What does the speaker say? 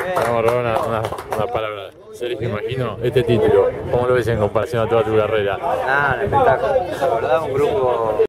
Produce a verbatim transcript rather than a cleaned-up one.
Vamos a robar una, una, una palabra. Sergio, imagino este título. ¿Cómo lo ves en comparación a toda tu carrera? Nada, un espectáculo. La verdad, un grupo